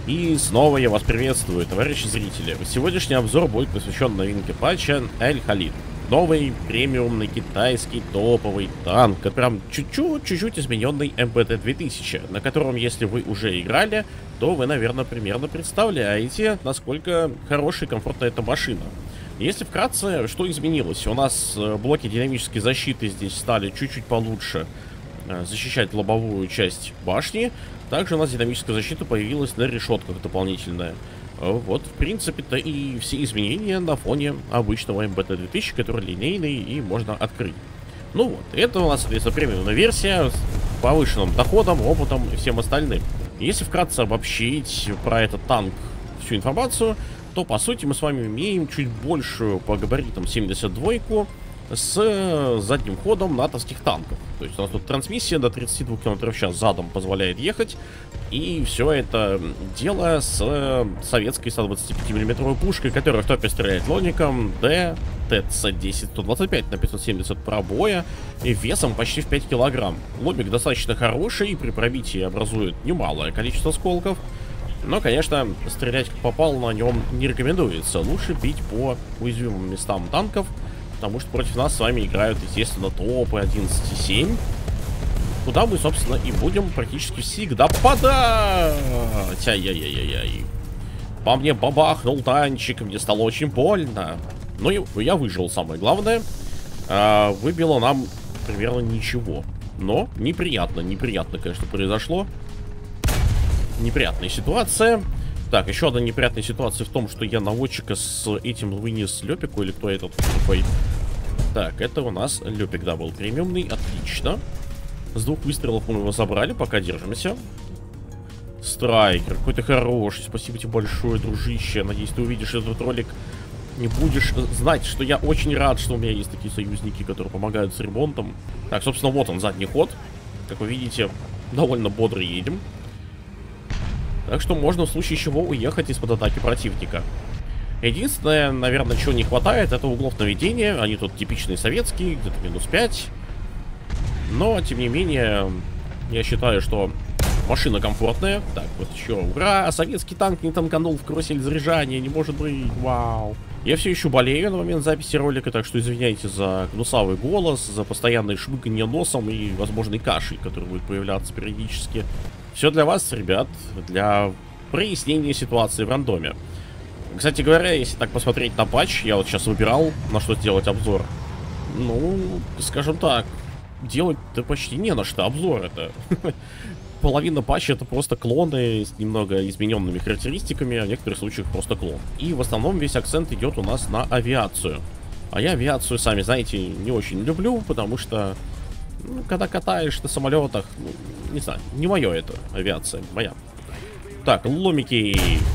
И снова я вас приветствую, товарищи зрители. Сегодняшний обзор будет посвящен новинке патча Эль-Халид. Новый премиумный китайский топовый танк, прям чуть-чуть измененный МБТ-2000, на котором, если вы уже играли, то вы, наверное, примерно представляете, насколько хорошая и комфортная эта машина. Если вкратце, что изменилось? У нас блоки динамической защиты здесь стали чуть-чуть получше защищать лобовую часть башни. Также у нас динамическая защита появилась на решетках дополнительная. Вот, в принципе-то и все изменения на фоне обычного МБТ-2000, который линейный и можно открыть. Ну вот, это у нас, соответственно, премиумная версия с повышенным доходом, опытом и всем остальным. Если вкратце обобщить про этот танк всю информацию, то, по сути, мы с вами имеем чуть большую по габаритам 72-ку с задним ходом натовских танков. То есть у нас тут трансмиссия до 32 км в час задом позволяет ехать. И все это дело с советской 125 мм пушкой, которая в топе стреляет лоником ТЦ-10-125 на 570 пробоя и весом почти в 5 кг. Лобик достаточно хороший и при пробитии образует немалое количество осколков. Но, конечно, стрелять как попало на нем не рекомендуется. Лучше бить по уязвимым местам танков, потому что против нас с вами играют, естественно, топы 11.7, куда мы, собственно, и будем практически всегда попадать. Ай-яй-яй-яй-яй. По мне бабахнул танчик, мне стало очень больно. Но я выжил, самое главное. Выбило нам примерно ничего. Но неприятно, конечно, произошло. Неприятная ситуация. Так, еще одна неприятная ситуация в том, что я наводчика с этим вынес Лёпику, или кто этот такой? Так, это у нас Лёпик, да, был премиумный, отлично. С 2 выстрелов мы его забрали, пока держимся. Страйкер, какой-то хороший, спасибо тебе большое, дружище. Надеюсь, ты увидишь этот ролик, не будешь знать, что я очень рад, что у меня есть такие союзники, которые помогают с ремонтом. Так, собственно, вот он, задний ход. Как вы видите, довольно бодро едем. Так что можно в случае чего уехать из-под атаки противника. Единственное, наверное, чего не хватает, это углов наведения. Они тут типичные советские, где-то -5. Но, тем не менее, я считаю, что машина комфортная. Так, вот еще. Ура! Советский танк не танканул в карусель заряжания. Не может быть. Вау. Я все еще болею на момент записи ролика, так что извиняйте за гнусавый голос, за постоянное шмыганье носом и возможный кашель, который будет появляться периодически. Все для вас, ребят, для прояснения ситуации в рандоме. Кстати говоря, если так посмотреть на патч, я вот сейчас выбирал, на что сделать обзор. Ну, скажем так, делать-то почти не на что обзор это. Половина патча это просто клоны с немного измененными характеристиками, а в некоторых случаях просто клон. И в основном весь акцент идет у нас на авиацию. А я авиацию, сами знаете, не очень люблю, потому что ну, когда катаешь на самолетах, ну, не знаю, не мое это, авиация, моя. Так, ломики.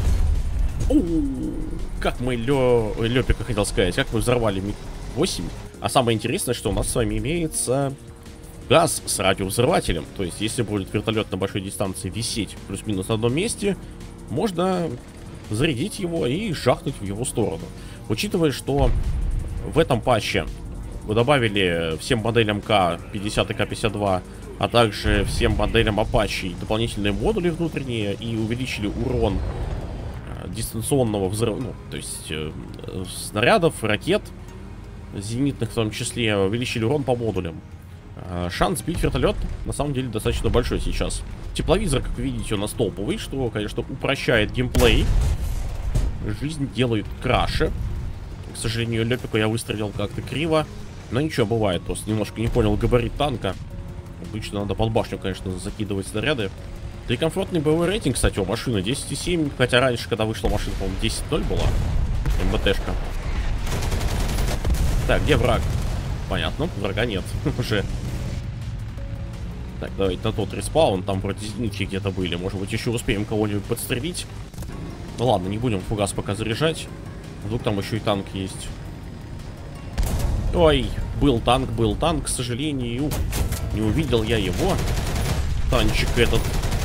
Как мы Лёпика хотел сказать, как мы взорвали МиГ-8. А самое интересное, что у нас с вами имеется газ с радиовзрывателем. То есть, если будет вертолет на большой дистанции висеть плюс-минус на одном месте, можно зарядить его и жахнуть в его сторону. Учитывая, что в этом патче вы добавили всем моделям К-50 и К-52, а также всем моделям Apache дополнительные модули внутренние и увеличили урон дистанционного взрыва, ну, то есть снарядов, ракет, зенитных в том числе, увеличили урон по модулям. Шанс сбить вертолет на самом деле достаточно большой сейчас. Тепловизор, как вы видите, у нас топовый, что, конечно, упрощает геймплей. Жизнь делает краше. К сожалению, Лёпику я выстрелил как-то криво. Но ничего, бывает, просто немножко не понял габарит танка. Обычно надо под башню, конечно, закидывать снаряды. Да и комфортный боевой рейтинг, кстати, у машины 10.7. Хотя раньше, когда вышла машина, по-моему, 10.0 была. МБТшка. Так, где враг? Понятно, врага нет уже. Так, давайте на тот респаун. Там вроде зенитки где-то были. Может быть, еще успеем кого-нибудь подстрелить. Ну ладно, не будем фугас пока заряжать. Вдруг там еще и танк есть. Ой, был танк, к сожалению. Не увидел я его. Танчик этот.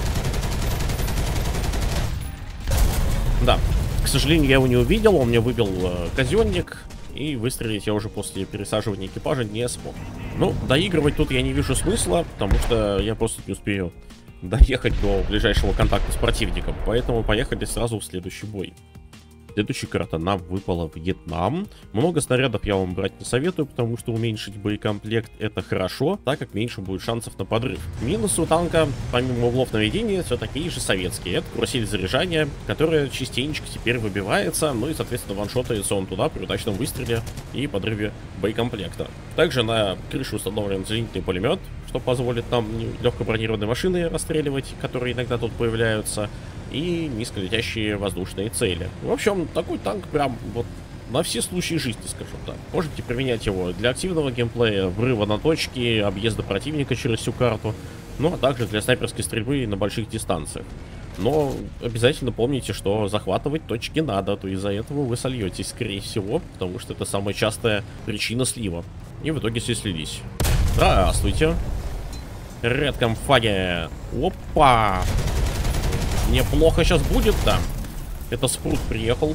Да, к сожалению, я его не увидел. Он мне выбил казенник. И выстрелить я уже после пересаживания экипажа не смог. Ну, доигрывать тут я не вижу смысла, потому что я просто не успею доехать до ближайшего контакта с противником. Поэтому поехали сразу в следующий бой. Следующая карта нам выпала Вьетнам. Много снарядов я вам брать не советую, потому что уменьшить боекомплект это хорошо, так как меньше будет шансов на подрыв. Минусы у танка, помимо углов наведения, все такие же советские. Это карусель заряжания, которая частенько теперь выбивается, ну и, соответственно, ваншотается он туда при удачном выстреле и подрыве боекомплекта. Также на крыше установлен зенитный пулемет, что позволит нам легко бронированные машины расстреливать, которые иногда тут появляются, и низколетящие воздушные цели. В общем, такой танк прям вот на все случаи жизни, скажем так. Можете применять его для активного геймплея, врыва на точки, объезда противника через всю карту, ну а также для снайперской стрельбы на больших дистанциях. Но обязательно помните, что захватывать точки надо, то из-за этого вы сольетесь, скорее всего, потому что это самая частая причина слива. И в итоге все слились. Здравствуйте. Редком фаге. Опа! Неплохо сейчас будет, да. Это Спрут приехал.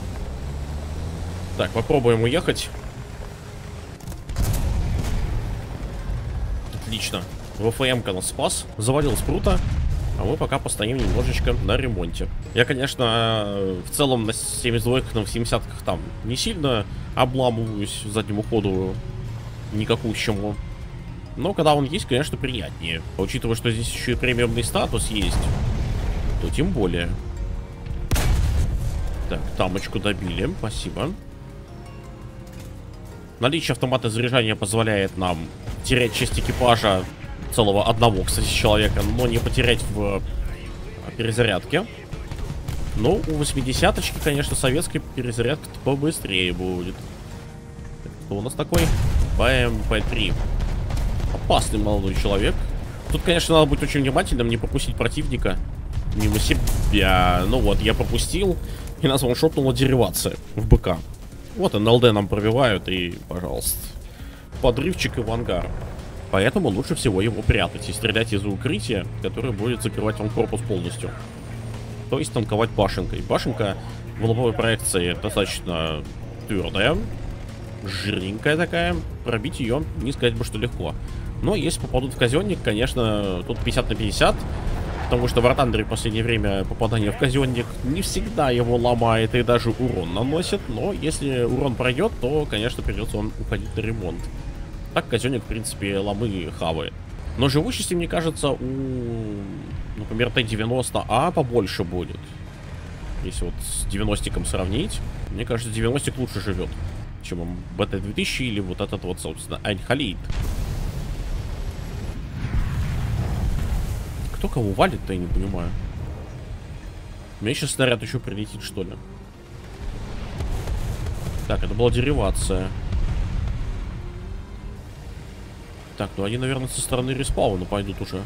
Так, попробуем уехать. Отлично. ВФМ-ка нас спас. Завалил Спрута. А мы пока постоим немножечко на ремонте. Я, конечно, в целом на 72-ках, на 70-ках там не сильно обламываюсь заднему ходу никакущему. Но когда он есть, конечно, приятнее. Учитывая, что здесь еще и премиумный статус есть, то тем более. Так, тамочку добили, спасибо. Наличие автомата заряжания позволяет нам терять часть экипажа, целого одного, кстати, человека, но не потерять в перезарядке. Ну, у 80-очки, конечно, советской перезарядка побыстрее будет. Кто у нас такой? БМП-3. Опасный молодой человек. Тут, конечно, надо быть очень внимательным, не пропустить противника мимо себя. Ну вот, я пропустил, и нас ваншотнула деривация в БК. Вот НЛД нам пробивают, и, пожалуйста, подрывчик и в ангар. Поэтому лучше всего его прятать и стрелять из укрытия, которое будет закрывать вам корпус полностью. То есть танковать башенкой. Башенка в лобовой проекции достаточно твердая, жирненькая такая. Пробить ее, не сказать бы, что легко. Но если попадут в казенник, конечно, тут 50 на 50. Потому что в War Thunder в последнее время попадание в казенник не всегда его ломает и даже урон наносит. Но если урон пройдет, то, конечно, придется он уходить на ремонт. Так казенник, в принципе, ломы хавает. Но живучести, мне кажется, у, например, Т-90А побольше будет. Если вот с 90-ком сравнить, мне кажется, 90-к лучше живет, чем БТ-2000 или вот этот вот, собственно, Айн-Халид. Кто кого валит-то, я не понимаю. Мне сейчас снаряд еще прилетит, что ли. Так, это была деривация. Так, ну они, наверное, со стороны респауна пойдут уже.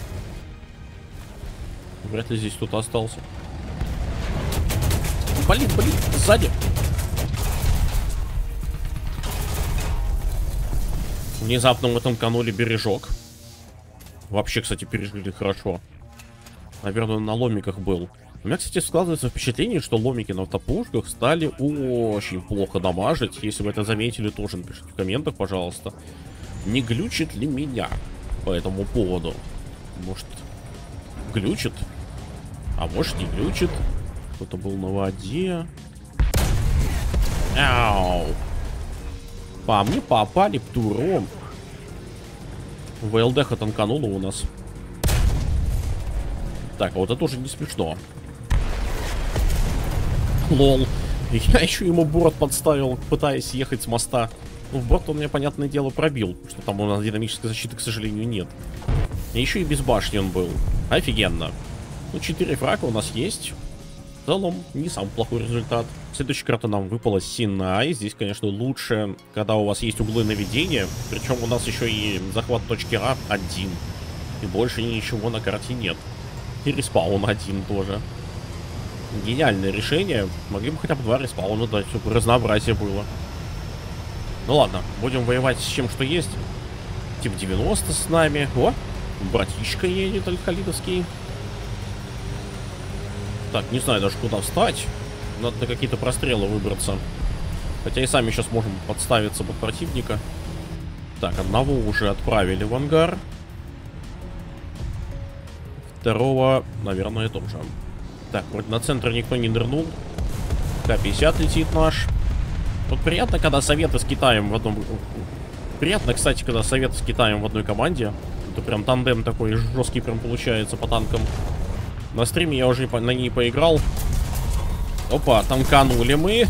Вряд ли здесь кто-то остался. Блин, сзади. Внезапно мы танканули бережок. Вообще, кстати, пережили хорошо. Наверное, на ломиках был. У меня, кстати, складывается впечатление, что ломики на автопушках стали очень плохо дамажить. Если вы это заметили, тоже напишите в комментах, пожалуйста. Не глючит ли меня по этому поводу? Может, глючит? А может, не глючит? Кто-то был на воде. Ау! По мне попали птуром. ВЛД-ха танканула у нас. Так, а вот это уже не смешно. Лол. Я еще ему борт подставил, пытаясь ехать с моста. Ну, в борт он меня, понятное дело, пробил. Что там у нас динамической защиты, к сожалению, нет. И еще и без башни он был. Офигенно. Ну, 4 фрака у нас есть. В целом, не самый плохой результат. Следующая карта нам выпала Синай. Здесь, конечно, лучше, когда у вас есть углы наведения. Причем у нас еще и захват точки А один. И больше ничего на карте нет. И респаун один тоже. Гениальное решение. Могли бы хотя бы 2 респауна дать, чтобы разнообразие было. Ну ладно, будем воевать с чем что есть. Тип 90 с нами. О, братишка едет альхалидовский. Так, не знаю даже куда встать. Надо на какие-то прострелы выбраться. Хотя и сами сейчас можем подставиться под противника. Так, одного уже отправили в ангар. Второго, наверное, тоже. Так, вроде на центр никто не нырнул. К-50 летит наш. Вот приятно, когда Советы с Китаем в одном... Приятно, кстати, когда Советы с Китаем в одной команде. Это прям тандем такой жесткий прям получается по танкам. На стриме я уже на ней поиграл. Опа, танканули мы.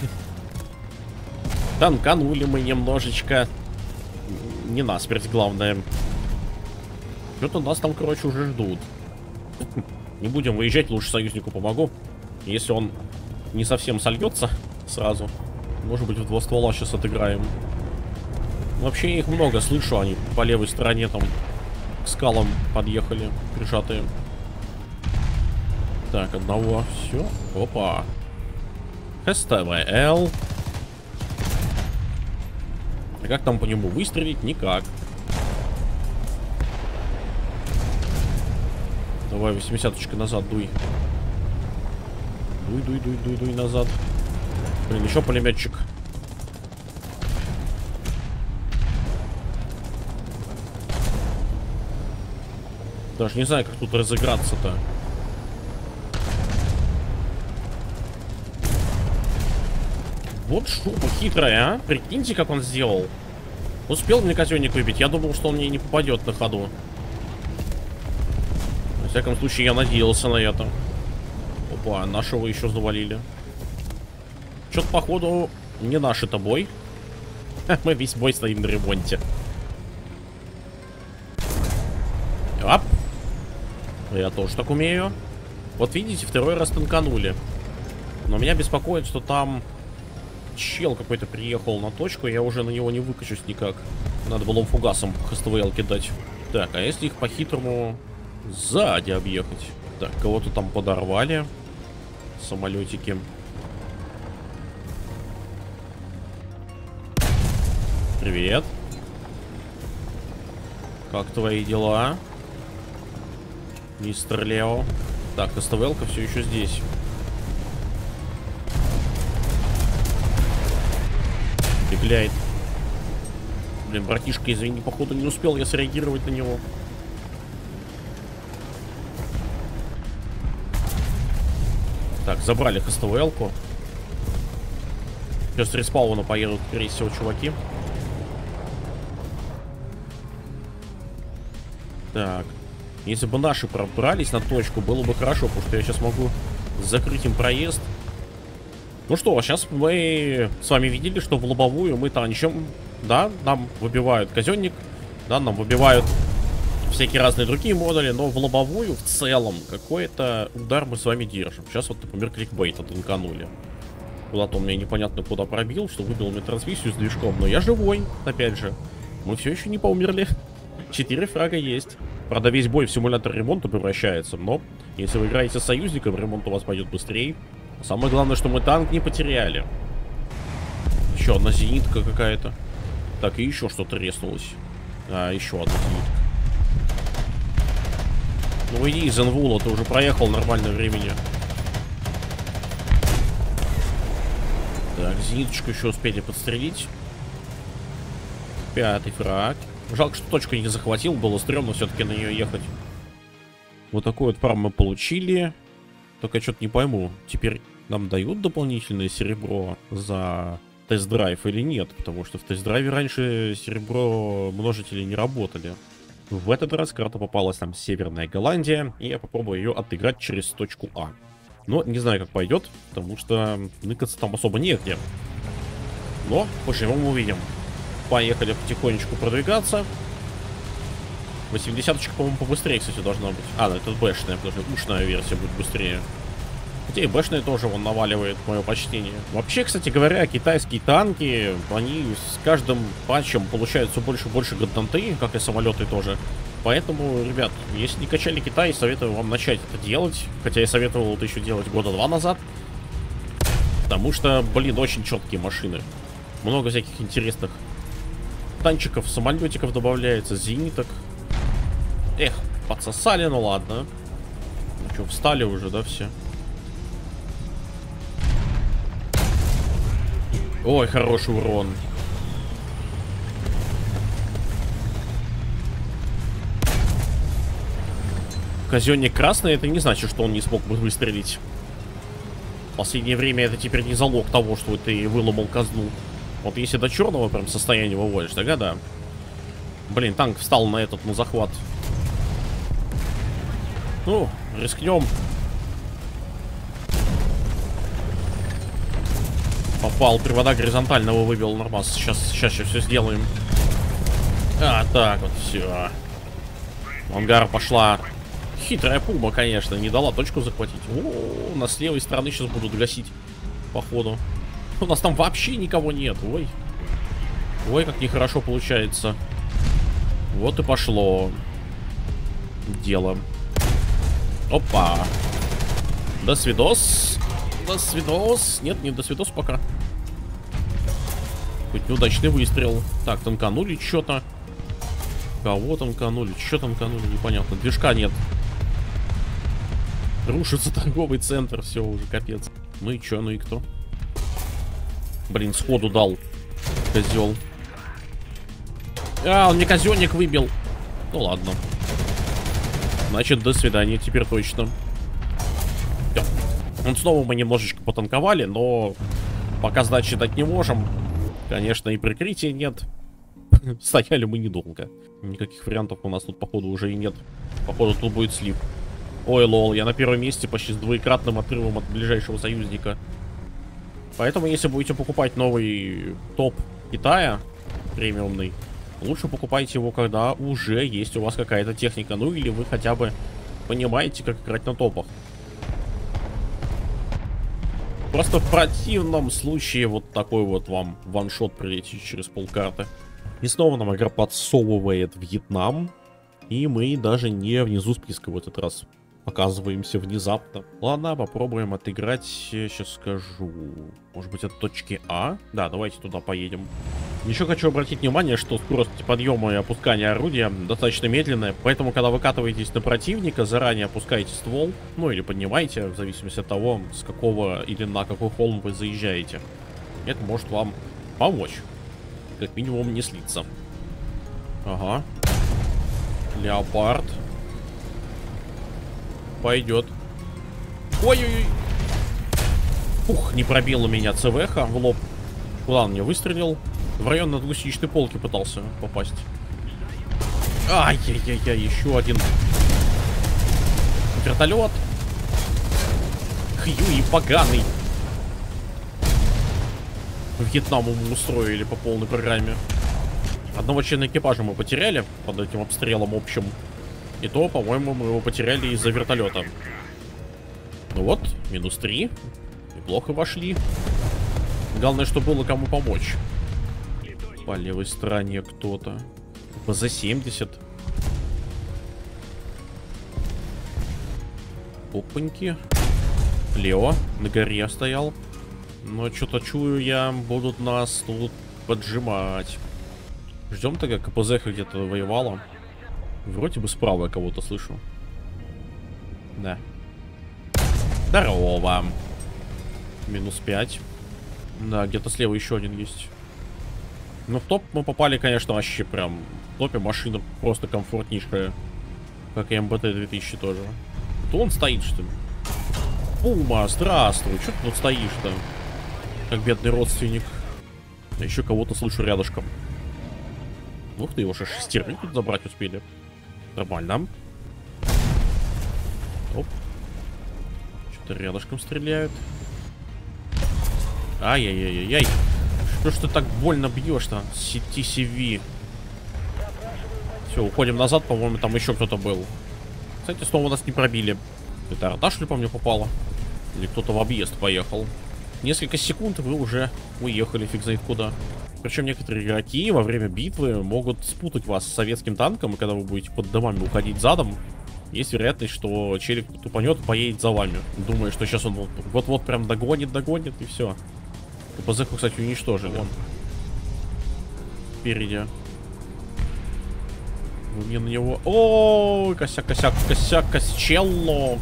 Танканули мы немножечко. Не насмерть, главное. Что-то нас там, короче, уже ждут. Не будем выезжать, лучше союзнику помогу. Если он не совсем сольется сразу. Может быть, в два ствола сейчас отыграем. Вообще их много, слышу, они по левой стороне там к скалам подъехали, прижатые. Так, одного, все. Опа. СТВЛ. А как там по нему выстрелить? Никак. Давай, 80-очка назад дуй. Дуй назад. Блин, еще пулеметчик. Даже не знаю, как тут разыграться-то. Вот шуба хитрая, а? Прикиньте, как он сделал. Успел мне казенник выбить? Я думал, что он мне не попадет на ходу. Во всяком случае, я надеялся на это. Опа, нашего еще завалили. Что-то, походу, не наш это бой. Мы весь бой стоим на ремонте. Оп. Я тоже так умею. Вот видите, второй раз танканули. Но меня беспокоит, что там чел какой-то приехал на точку. Я уже на него не выкачусь никак. Надо было фугасом ХСТВЛ кидать. Так, а если их по-хитрому сзади объехать? Так, кого-то там подорвали. Самолетики. Привет. Как твои дела, мистер Лео? Так, СТВЛ-ка все еще здесь. Бегляет. Блин, братишка, извини, походу не успел я среагировать на него. Так, забрали ХСТВЛ-ку. Сейчас с респауна поедут, скорее всего, чуваки. Так. Если бы наши пробрались на точку, было бы хорошо, потому что я сейчас могу закрыть им проезд. Ну что, сейчас мы с вами видели, что в лобовую мы танчим. Да, нам выбивают казенник. Да, нам выбивают всякие разные другие модули. Но в лобовую в целом какой-то удар мы с вами держим. Сейчас вот, например, кликбейт отынканули. Куда-то он меня непонятно куда пробил, что выбил мне трансмиссию с движком. Но я живой, опять же. Мы все еще не поумерли. 4 фрага есть. Правда, весь бой в симулятор ремонта превращается. Но если вы играете с союзником, ремонт у вас пойдет быстрее. Самое главное, что мы танк не потеряли. Еще одна зенитка какая-то. Так, и еще что-то резнулось. А, еще одна зенитка. Ну иди из Энвула, ты уже проехал нормальное времени. Так, зениточку еще успели подстрелить. 5-й фраг. Жалко, что точку не захватил, было стрёмно все-таки на нее ехать. Вот такой вот фарм мы получили. Только я что-то не пойму, теперь нам дают дополнительное серебро за тест-драйв или нет? Потому что в тест-драйве раньше серебро множители не работали. В этот раз карта попалась нам Северная Голландия, и я попробую ее отыграть через точку А. Но не знаю, как пойдет, потому что ныкаться там особо негде. Но поживем, увидим. Поехали потихонечку продвигаться. 80-очка, по-моему, побыстрее, кстати, должна быть. А, ну это бэшная, потому что ушная версия будет быстрее. Хотя и бэшная тоже вон наваливает, мое почтение. Вообще, кстати говоря, китайские танки, они с каждым патчем получают все больше и больше гадданты, как и самолеты тоже. Поэтому, ребят, если не качали Китай, советую вам начать это делать. Хотя я советовал это еще делать года 2 назад. Потому что, блин, очень четкие машины. Много всяких интересных танчиков, самолетиков добавляется, зениток. Эх, подсосали, ну ладно. Ну что, встали уже, да, все? Ой, хороший урон. казённик красный, это не значит, что он не смог бы выстрелить. В последнее время это теперь не залог того, что ты выломал казну. Вот если до черного прям состояния выводишь, тогда да. Блин, танк встал на этот, на захват. Ну, рискнем. Попал, привода горизонтального выбил, нормас. Сейчас все сделаем. А, так вот, все. В ангар пошла. Хитрая пума, конечно, не дала точку захватить. О, у нас с левой стороны сейчас будут гасить, походу. У нас там вообще никого нет. Ой. Ой, как нехорошо получается. Вот и пошло дело. Опа. До свидос. До свидос. Нет, не до свидос пока. Хоть неудачный выстрел. Так, танканули что-то. Кого танканули? Что танканули? Непонятно. Движка нет. Рушится торговый центр. Все, уже капец. Ну и чё, ну и кто? Блин, сходу дал. Козел. А, он мне казённик выбил. Ну ладно. Значит, до свидания теперь точно. Всё. Ну, снова мы немножечко потанковали, но пока сдать считать не можем. Конечно, и прикрытия нет. Стояли мы недолго. Никаких вариантов у нас тут, походу, уже и нет. Походу, тут будет слив. Ой, лол, я на первом месте почти с двоекратным отрывом от ближайшего союзника. Поэтому, если будете покупать новый топ Китая, премиумный, лучше покупайте его, когда уже есть у вас какая-то техника. Ну, или вы хотя бы понимаете, как играть на топах. Просто в противном случае вот такой вот вам ваншот прилетит через полкарты. И снова нам игра подсовывает Вьетнам. И мы даже не внизу списка в этот раз оказываемся внезапно. Ладно, попробуем отыграть. Сейчас скажу. Может быть, от точки А? Да, давайте туда поедем. Еще хочу обратить внимание, что скорость подъема и опускания орудия достаточно медленная. Поэтому, когда вы катываетесь на противника, заранее опускаете ствол. Ну, или поднимаете, в зависимости от того, с какого или на какой холм вы заезжаете. Это может вам помочь. Как минимум не слиться. Ага. Леопард. Пойдет. Ой-ой-ой. Ух, не пробила меня ЦВХ в лоб. Куда он мне выстрелил? В район над гусеничной полки пытался попасть. Ай-яй-яй-яй, еще один вертолет. Хьюи поганый. Вьетнам мы устроили по полной программе. Одного члена экипажа мы потеряли под этим обстрелом общим. И то, по-моему, мы его потеряли из-за вертолета. Ну вот, -3. Неплохо вошли. Главное, что было кому помочь. По левой стороне кто-то. БЗ-70. Опаньки. Лео на горе стоял. Но что-то чую я, будут нас тут поджимать. Ждем тогда, КПЗ где-то воевала. Вроде бы справа я кого-то слышу. Да. Здорово. -5. Да, где-то слева еще один есть. Ну, в топ мы попали, конечно, вообще прям. В топе машина просто комфортнейшая. Как и МБТ-2000 тоже. То он стоит, что ли? Пума, здравствуй. Че ты тут стоишь-то? Как бедный родственник. Я еще кого-то слышу рядышком. Ух ты, его же шестерни тут забрать успели. Нормально. Оп. Что-то рядышком стреляют. Ай-яй-яй-яй-яй. Что ж ты так больно бьешь-то? CTCV. Все, уходим назад. По-моему, там еще кто-то был. Кстати, снова нас не пробили. Это арта, что ли, по мне попала? Или кто-то в объезд поехал? Несколько секунд вы уже уехали, фиг знает куда. Причем некоторые игроки во время битвы могут спутать вас с советским танком, и когда вы будете под домами уходить задом, есть вероятность, что челик тупанет и поедет за вами. Думая, что сейчас он вот-вот прям догонит, и все. КПЗ, кстати, уничтожили. Вон. Впереди. Мне на него... О, косяк, косячелло.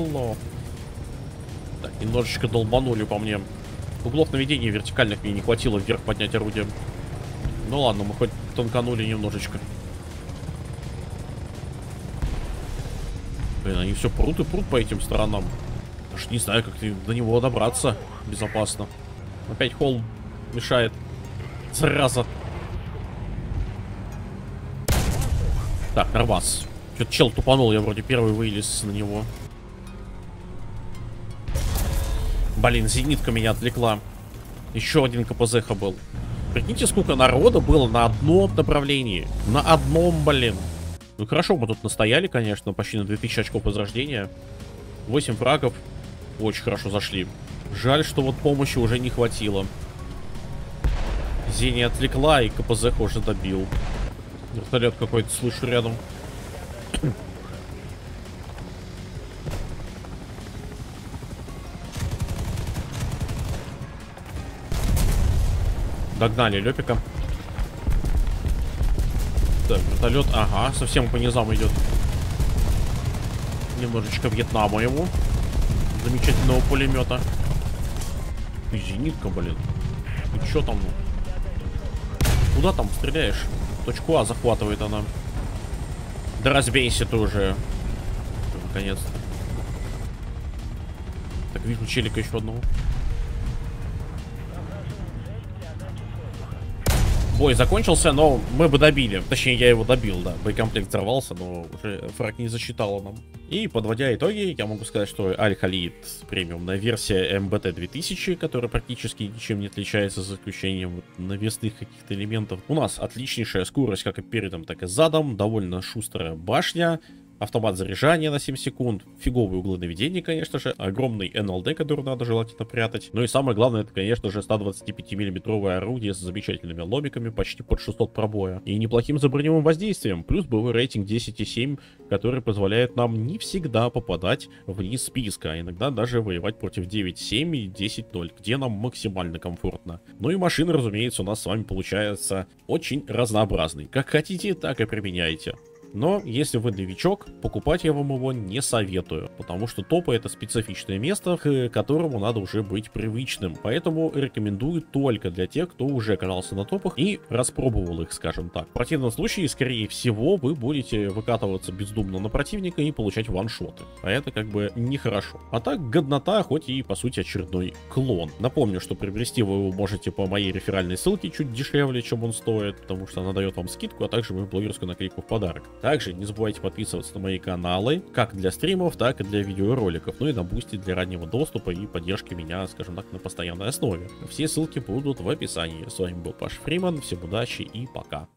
Так, немножечко долбанули по мне. Углов наведения вертикальных мне не хватило вверх поднять орудие. Ну ладно, мы хоть тонканули немножечко. Блин, они все прут и прут по этим сторонам. Даже не знаю, как до него добраться безопасно. Опять холм мешает. Зараза. Так, нормас. Что-то чел тупанул, я вроде первый вылез на него. Блин, зенитка меня отвлекла. Еще один КПЗ был. Прикиньте, сколько народа было на одном направлении. На одном, блин. Ну хорошо, мы тут настояли, конечно, почти на 2000 очков возрождения. 8 фрагов. Очень хорошо зашли. Жаль, что вот помощи уже не хватило. Зени отвлекла, и КПЗ уже добил. Вертолет какой-то слышу рядом. Догнали Лепика. Так, вертолет, ага, совсем по низам идет. Немножечко Вьетнама ему. Замечательного пулемета. И зенитка, блин. И чё там? Куда там стреляешь? Точку А захватывает она. Да разбейся ты уже. Наконец-то. Так, вижу челика еще одного. Бой закончился, но мы бы добили. Точнее, я его добил, да. Боекомплект взорвался, но уже фраг не засчитало нам. И, подводя итоги, я могу сказать, что Аль-Халид премиумная версия МБТ 2000, которая практически ничем не отличается, за исключением навесных каких-то элементов. У нас отличнейшая скорость как и передом, так и задом. Довольно шустрая башня. Автомат заряжания на 7 секунд, фиговые углы наведения, конечно же, огромный НЛД, который надо желательно прятать. Ну и самое главное, это, конечно же, 125 миллиметровое орудие с замечательными ломиками, почти под 600 пробоя. И неплохим заброневым воздействием, плюс боевой рейтинг 10,7, который позволяет нам не всегда попадать вниз списка, а иногда даже воевать против 9,7 и 10,0, где нам максимально комфортно. Ну и машина, разумеется, у нас с вами получается очень разнообразной. Как хотите, так и применяйте. Но, если вы новичок, покупать я вам его не советую, потому что топы — это специфичное место, к которому надо уже быть привычным. Поэтому рекомендую только для тех, кто уже оказался на топах и распробовал их, скажем так. В противном случае, скорее всего, вы будете выкатываться бездумно на противника и получать ваншоты. А это как бы нехорошо. А так, годнота, хоть и по сути очередной клон. Напомню, что приобрести вы его можете по моей реферальной ссылке чуть дешевле, чем он стоит, потому что она дает вам скидку, а также мою блогерскую наклейку в подарок. Также не забывайте подписываться на мои каналы, как для стримов, так и для видеороликов, ну и на бусти для раннего доступа и поддержки меня, скажем так, на постоянной основе. Все ссылки будут в описании. С вами был Паша Фриман, всем удачи и пока.